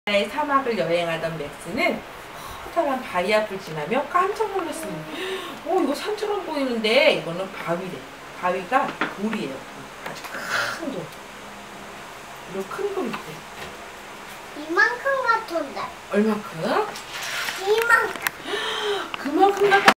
사막을 여행하던 맥스는 커다란 바위 앞을 지나며 깜짝 놀랐습니다. 이거 산처럼 보이는데 이거는 바위래. 바위가 돌이에요. 아주 큰 돌. 이런 큰 돌이 있대. 이만큼 같은데. 얼마큼? 이만큼. 그만큼 같아.